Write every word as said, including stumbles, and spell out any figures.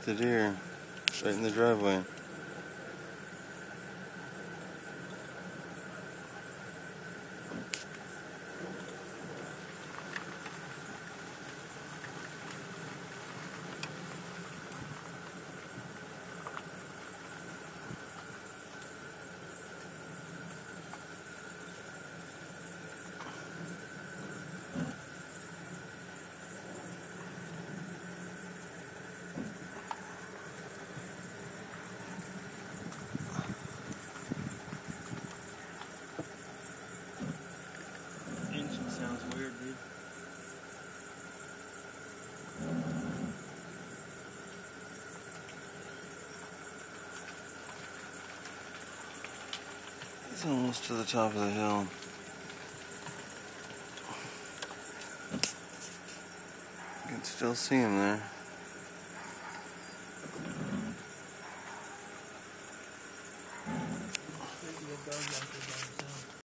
the deer right in the driveway. Engine sounds weird, dude. He's almost to the top of the hill. You can still see him there. Maybe a dog out there by himself.